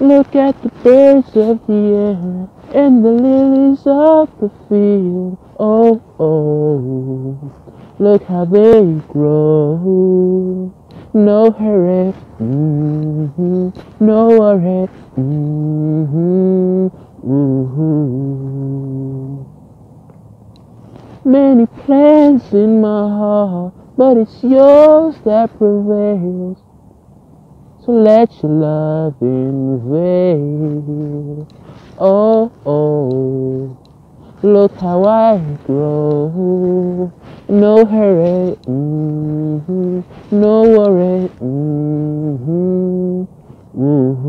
Look at the birds of the air and the lilies of the field. Oh, oh, look how they grow. No hurry, no worry, Many plans in my heart, but it's yours that prevails. So let your love invade. Oh, oh, look how I grow. No hurry, no worry,